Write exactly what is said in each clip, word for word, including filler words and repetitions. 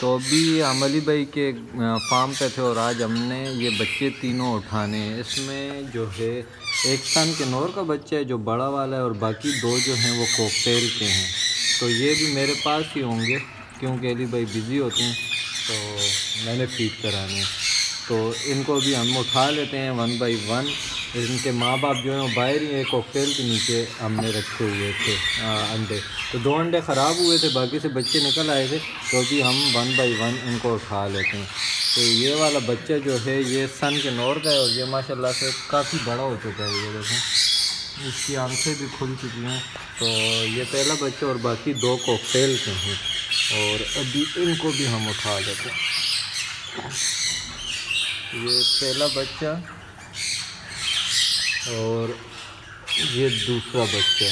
तो अभी हम अली भाई के फार्म पे थे और आज हमने ये बच्चे तीनों उठाने हैं। इसमें जो है एक सन के नौर का बच्चा है जो बड़ा वाला है और बाकी दो जो हैं वो कॉकटेल के हैं। तो ये भी मेरे पास ही होंगे क्योंकि अली भाई बिज़ी होते हैं तो मैंने फीड कराने। तो इनको भी हम उठा लेते हैं वन बाई वन। इनके माँ बाप जो हैं वो बाहर ही एक कॉकटेल के नीचे हमने रखे हुए थे आ, अंडे। तो दो अंडे ख़राब हुए थे, बाकी से बच्चे निकल आए थे, तो अभी हम वन बाई वन इनको उठा लेते हैं। तो ये वाला बच्चा जो है ये सन के नौर का है और ये माशाल्लाह से काफ़ी बड़ा हो चुका है। ये देखें, इसकी आंखें भी खुल चुकी हैं। तो ये पहला बच्चा और बाकी दो कॉकटेल के हैं और अभी इनको भी हम उठा लेते हैं। ये पहला बच्चा और ये दूसरा बच्चा।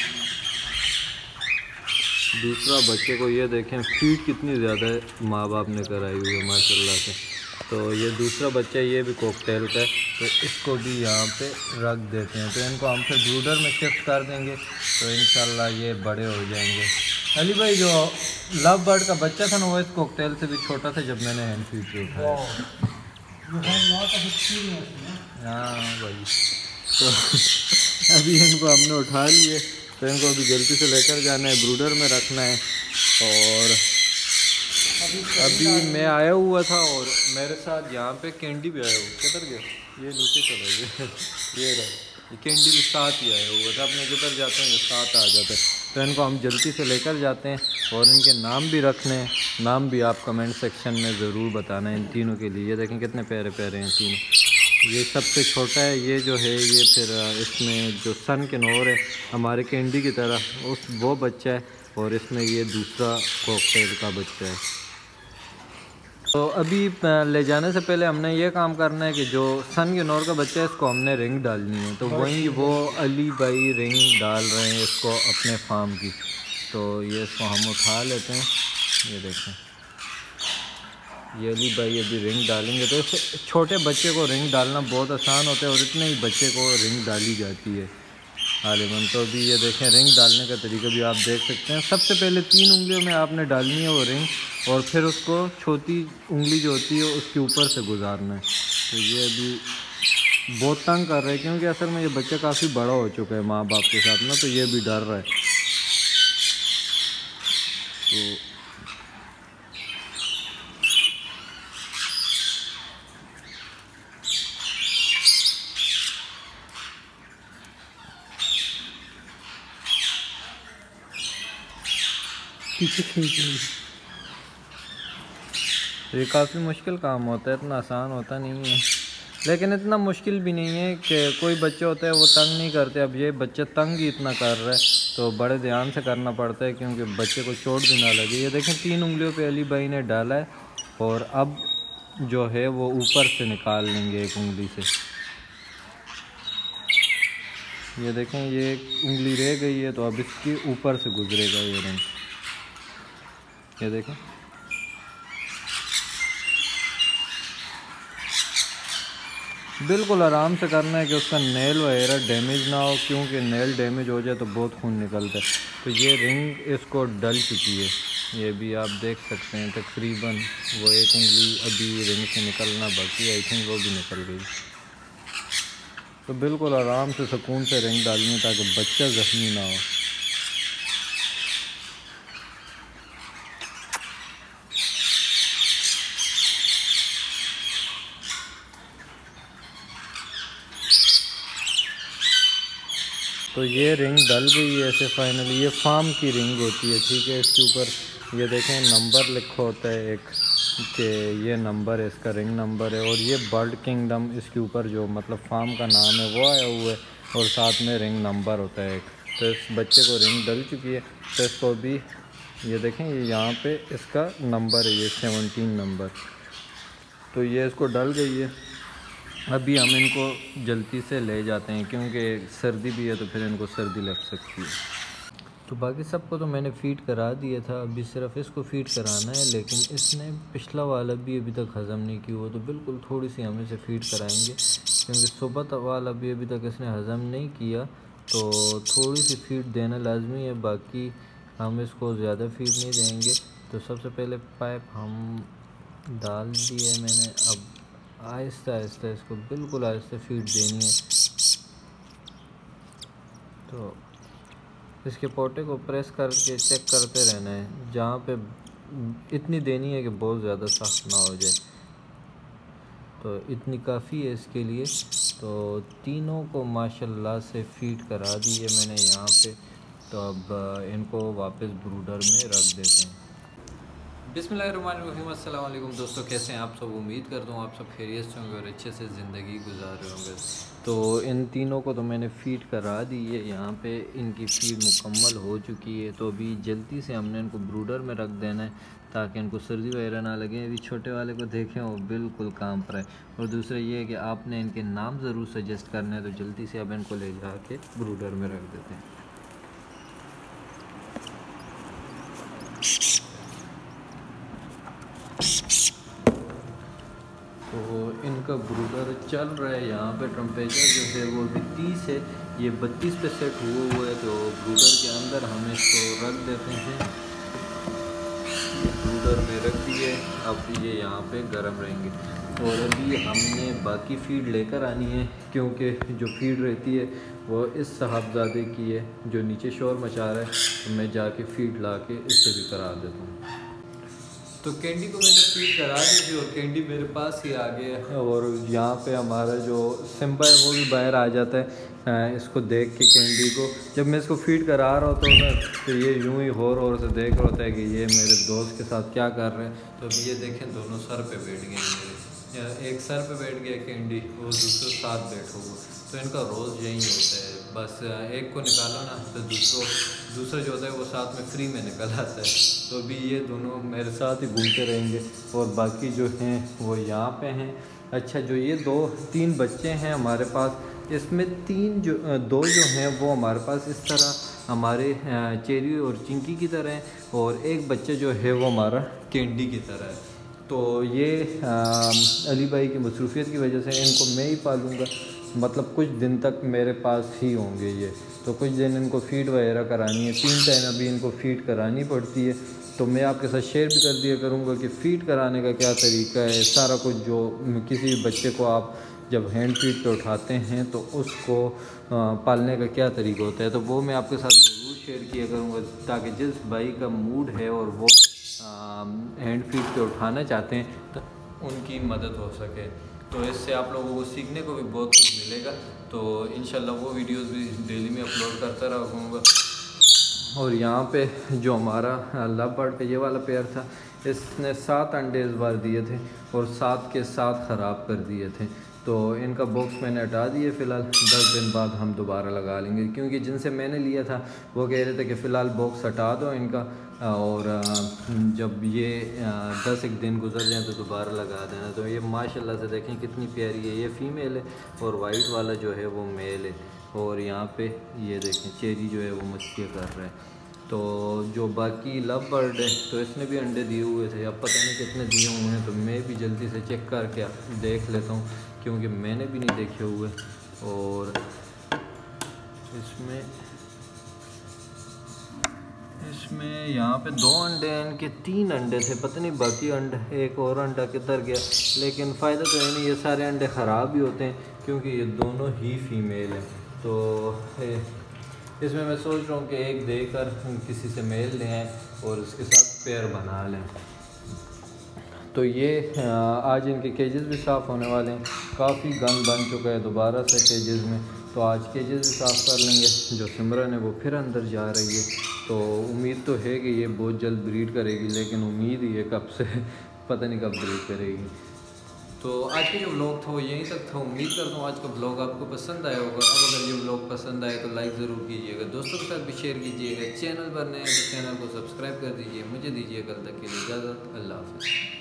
दूसरा बच्चे को ये देखें फीड कितनी ज़्यादा माँ बाप ने कराई हुई है माशाल्लाह से। तो ये दूसरा बच्चा ये भी कॉकटेल का है, तो इसको भी यहाँ पे रख देते हैं। तो इनको हम फिर ब्रूडर में शिफ्ट कर देंगे तो इंशाल्लाह ये बड़े हो जाएंगे। अली भाई जो लव बर्ड का बच्चा था ना वो इस कॉकटेल से भी छोटा था जब मैंने हैंड फीड पे उठाया। हाँ भाई, तो अभी इनको हमने उठा लिए तो इनको अभी जल्दी से लेकर जाना है, ब्रूडर में रखना है। और अभी मैं आया हुआ था और मेरे साथ यहाँ पे कैंडी भी आया हुआ। किधर गया? ये नीचे चला गया। ये रहा, ये कैंडी भी साथ ही आया हुआ था। अपने जिधर जाते हैं ये साथ आ जाते हैं। तो इनको हम जल्दी से लेकर जाते हैं और इनके नाम भी रखने हैं। नाम भी आप कमेंट सेक्शन में ज़रूर बताना है इन तीनों के लिए। ये देखें कितने प्यारे प्यारे हैं तीनों। ये सबसे छोटा है, ये जो है ये फिर इसमें जो सन के नौर है हमारे कैंडी की तरह उस वो बच्चा है और इसमें ये दूसरा कॉकटेल का बच्चा है। तो अभी ले जाने से पहले हमने ये काम करना है कि जो सन के नौर का बच्चा है इसको हमने रिंग डालनी है। तो वहीं वो अली भाई रिंग डाल रहे हैं इसको अपने फार्म की। तो ये इसको हम उठा लेते हैं। ये देखें ये अली भाई अभी रिंग डालेंगे। तो इस छोटे बच्चे को रिंग डालना बहुत आसान होता है और इतने ही बच्चे को रिंग डाली जाती है हालिमन। तो अभी ये देखें रिंग डालने का तरीका भी आप देख सकते हैं। सबसे पहले तीन उंगलियों में आपने डालनी है वो रिंग और फिर उसको छोटी उंगली जो होती है उसके ऊपर से गुजारना है। तो ये अभी बहुत तंग कर रहे हैं क्योंकि असल में ये बच्चा काफ़ी बड़ा हो चुका है माँ बाप के साथ ना, तो ये भी डर रहा है। तो ये काफ़ी मुश्किल काम होता है, इतना आसान होता नहीं है, लेकिन इतना मुश्किल भी नहीं है कि कोई बच्चे होते हैं वो तंग नहीं करते। अब ये बच्चा तंग ही इतना कर रहा है तो बड़े ध्यान से करना पड़ता है क्योंकि बच्चे को चोट भी ना लगे। ये देखें तीन उंगलियों पे अली भाई ने डाला है और अब जो है वो ऊपर से निकाल लेंगे एक उंगली से। ये देखें ये एक उंगली रह गई है तो अब इसके ऊपर से गुजरेगा ये रिंग। ये देखें बिल्कुल आराम से करना है कि उसका नेल वगैरह डैमेज ना हो, क्योंकि नेल डैमेज हो जाए तो बहुत खून निकलता है। तो ये रिंग इसको डल चुकी है, ये भी आप देख सकते हैं। तकरीबन वो एक उंगली अभी रिंग से निकलना बाकी है, आई थिंक वो भी निकल गई। तो बिल्कुल आराम से सुकून से रिंग डालनी है ताकि बच्चा ज़ख्मी ना हो। तो ये रिंग डल गई है ऐसे फाइनली। ये फार्म की रिंग होती है, ठीक है। इसके ऊपर ये देखें नंबर लिखा होता है एक कि ये नंबर है, इसका रिंग नंबर है। और ये बर्ड किंगडम इसके ऊपर जो मतलब फार्म का नाम है वो आया हुआ है और साथ में रिंग नंबर होता है एक। तो इस बच्चे को रिंग डल चुकी है तो इसको भी ये देखें ये यहाँ पे इसका नंबर है, ये सेवनटीन नंबर। तो ये इसको डल गई है। अभी हम इनको जल्दी से ले जाते हैं क्योंकि सर्दी भी है तो फिर इनको सर्दी लग सकती है। तो बाकी सबको तो मैंने फ़ीड करा दिया था, अभी सिर्फ इसको फ़ीड कराना है। लेकिन इसने पिछला वाला भी अभी तक हज़म नहीं किया हुआ, तो बिल्कुल थोड़ी सी हम इसे फ़ीड कराएंगे क्योंकि सुबह वाला भी अभी तक इसने हज़म नहीं किया। तो थोड़ी सी फ़ीड देना लाजमी है, बाकी हम इसको ज़्यादा फ़ीड नहीं देंगे। तो सबसे पहले पाइप हम डाल दिए मैंने। अब आहिस्ता आहिस्ता इसको बिल्कुल आहिस्ता फीड देनी है। तो इसके पोटे को प्रेस करके चेक करते रहना है, जहाँ पे इतनी देनी है कि बहुत ज़्यादा सख्त ना हो जाए। तो इतनी काफ़ी है इसके लिए। तो तीनों को माशाल्लाह से फीड करा दी है मैंने यहाँ पे। तो अब इनको वापस ब्रूडर में रख देते हैं। बिस्मिल्लाहिर्रहमानिर्रहीम, अस्सलाम वालेकुम दोस्तों, कैसे हैं आप सब। उम्मीद करता हूँ आप सब खैरियत से होंगे और अच्छे से ज़िंदगी गुजार रहे होंगे। तो इन तीनों को तो मैंने फ़ीड करा दी है, यहाँ पे इनकी फ़ीड मुकम्मल हो चुकी है। तो अभी जल्दी से हमने इनको ब्रूडर में रख देना है ताकि इनको सर्दी वगैरह ना लगे। अभी छोटे वाले को देखें वो बिल्कुल काम पर है। और दूसरा ये है कि आपने इनके नाम ज़रूर सजेस्ट करना है। तो जल्दी से अब इनको ले जा के ब्रूडर में रख देते हैं। तो इनका ब्रूडर चल रहा है। यहाँ पे टेम्परेचर जो है वो भी तीस है, ये बत्तीस पे सेट हुआ हुआ है। तो ब्रूडर के अंदर हम इसको रख देते हैं। ब्रूडर में रख दिए, अब ये यहाँ पे गर्म रहेंगे। और अभी हमने बाकी फ़ीड लेकर आनी है, क्योंकि जो फ़ीड रहती है वो इस साहबजादे की है जो नीचे शोर मचा रहा है। तो मैं जाके फ़ीड ला के इससे भी करा देता हूँ। तो कैंडी को मैंने फीड करा दी थी और कैंडी मेरे पास ही आ गया। और यहाँ पे हमारा जो सिम्बा है वो भी बाहर आ जाता है इसको देख के। कैंडी को जब मैं इसको फीड करा रहा होता हूँ ना, तो ये यूं ही होर और से देख रहा होता है कि ये मेरे दोस्त के साथ क्या कर रहे हैं। तो अभी ये देखें दोनों सर पे बैठ गए मेरे, एक सर पे बैठ गया कैंडी, वो दूसरे साथ बैठो। तो इनका रोज़ यही होता है, बस एक को निकालो ना तो दूसरों दूसरा जो होता है वो साथ में फ्री में निकल आता है। तो अभी ये दोनों मेरे साथ ही घूमते रहेंगे और बाकी जो हैं वो यहाँ पे हैं। अच्छा, जो ये दो तीन बच्चे हैं हमारे पास, इसमें तीन जो दो जो हैं वो हमारे पास इस तरह हमारे चेरी और चिंकी की तरह है, और एक बच्चा जो है वो हमारा कैंडी की तरह है। तो ये आ, अली भाई की मसरूफियत की वजह से इनको मैं ही पालूँगा, मतलब कुछ दिन तक मेरे पास ही होंगे ये। तो कुछ दिन इनको फ़ीड वगैरह करानी है, तीन टाइम अभी इनको फ़ीड करानी पड़ती है। तो मैं आपके साथ शेयर भी कर दिया करूँगा कि फ़ीड कराने का क्या तरीका है, सारा कुछ। जो किसी भी बच्चे को आप जब हैंड फीड पे उठाते हैं तो उसको पालने का क्या तरीका होता है, तो वो मैं आपके साथ ज़रूर शेयर किया करूँगा, ताकि जिस भाई का मूड है और वो हैंड फीड पे उठाना चाहते हैं तो उनकी मदद हो सके। तो इससे आप लोगों को सीखने को भी बहुत कुछ मिलेगा। तो इंशाल्लाह वो वीडियोस भी डेली में अपलोड करता रहूँगा। और यहाँ पे जो हमारा लव बर्ड का ये वाला पेयर था, इसने सात अंडे इस बार दिए थे और सात के सात ख़राब कर दिए थे। तो इनका बॉक्स मैंने हटा दिए। फ़िलहाल दस दिन बाद हम दोबारा लगा लेंगे, क्योंकि जिनसे मैंने लिया था वो कह रहे थे कि फ़िलहाल बॉक्स हटा दो इनका, और जब ये दस एक दिन गुजर जाए तो दोबारा लगा देना। तो ये माशाल्लाह से देखें कितनी प्यारी है, ये फ़ीमेल है और वाइट वाला जो है वो मेल है। और यहाँ पे ये देखें चेरी जो है वो मस्ती कर रहा है। तो जो बाकी लव बर्ड है तो इसने भी अंडे दिए हुए थे, अब पता नहीं कितने दिए हुए हैं। तो मैं भी जल्दी से चेक करके देख लेता हूँ, क्योंकि मैंने भी नहीं देखे हुए। और इसमें इसमें यहाँ पे दो अंडे हैं, इनके तीन अंडे थे, पता नहीं बाकी अंडा एक और अंडा किधर गया। लेकिन फ़ायदा तो है नहीं, ये सारे अंडे ख़राब ही होते हैं क्योंकि ये दोनों ही फीमेल हैं। तो इसमें मैं सोच रहा हूँ कि एक देकर किसी से मेल लें आएँ और उसके साथ पेयर बना लें। तो ये आज इनके केजेस भी साफ़ होने वाले हैं, काफ़ी गंद बन चुका है दोबारा से केजेस में। तो आज केजेस भी साफ़ कर लेंगे। जो सिमरन है वो फिर अंदर जा रही है, तो उम्मीद तो है कि ये बहुत जल्द ब्रीड करेगी, लेकिन उम्मीद ही है कब से पता नहीं कब ब्रीड करेगी। तो आज का जो व्लॉग था वो यहीं तक था। उम्मीद करता हूँ आज का व्लॉग आपको पसंद आया होगा। अब अगर ये व्लॉग पसंद आए तो लाइक ज़रूर कीजिएगा, दोस्तों के साथ भी शेयर कीजिएगा। चैनल पर नए तो चैनल को सब्सक्राइब कर दीजिए। मुझे दीजिए कल तक के लिए इजाज़त। अल्लाह हाफ़िज़।